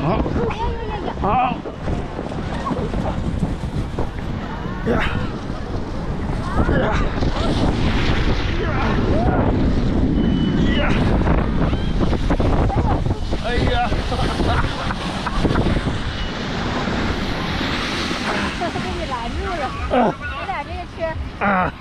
好。呀！呀！呀！哎呀！ 被你拦住了。我俩这个车。